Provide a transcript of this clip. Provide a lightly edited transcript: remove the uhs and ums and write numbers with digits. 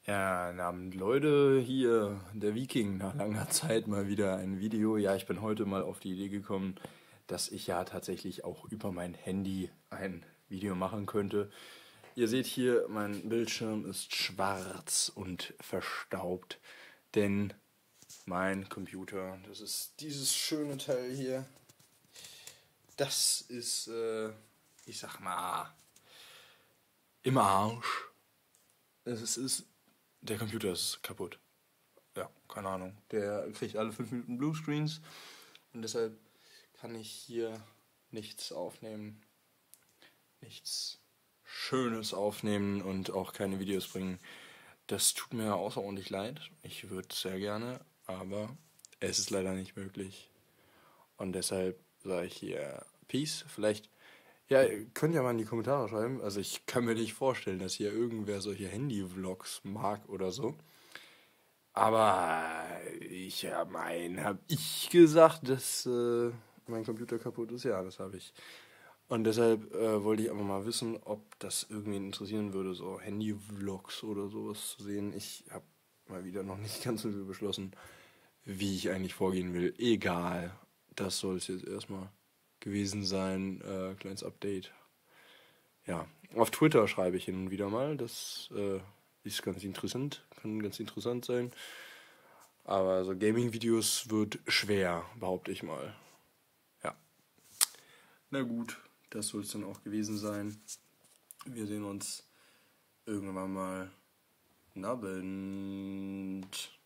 Ja, guten Abend Leute, hier der Viking, nach langer Zeit mal wieder ein Video. Ja, ich bin heute mal auf die Idee gekommen, dass ich ja tatsächlich auch über mein Handy ein Video machen könnte. Ihr seht hier, mein Bildschirm ist schwarz und verstaubt, denn mein Computer, das ist dieses schöne Teil hier, das ist, ich sag mal, im Arsch. Es ist, der Computer ist kaputt. Ja, keine Ahnung. Der kriegt alle 5 Minuten Bluescreens und deshalb kann ich hier nichts aufnehmen, nichts Schönes aufnehmen und auch keine Videos bringen. Das tut mir außerordentlich leid. Ich würde sehr gerne, aber es ist leider nicht möglich. Und deshalb sage ich hier Peace. Vielleicht, ja, ihr könnt ja mal in die Kommentare schreiben. Also ich kann mir nicht vorstellen, dass hier irgendwer solche Handy-Vlogs mag oder so. Aber hab ich gesagt, dass mein Computer kaputt ist? Ja, das habe ich. Und deshalb wollte ich einfach mal wissen, ob das irgendwie interessieren würde, so Handy-Vlogs oder sowas zu sehen. Ich habe mal wieder noch nicht ganz so viel beschlossen, wie ich eigentlich vorgehen will. Egal, das soll es jetzt erstmal gewesen sein. Kleines Update. Ja, auf Twitter schreibe ich hin und wieder mal. Das ist ganz interessant, kann ganz interessant sein. Aber so Gaming-Videos wird schwer, behaupte ich mal. Ja. Na gut, das soll es dann auch gewesen sein. Wir sehen uns irgendwann mal. Abend.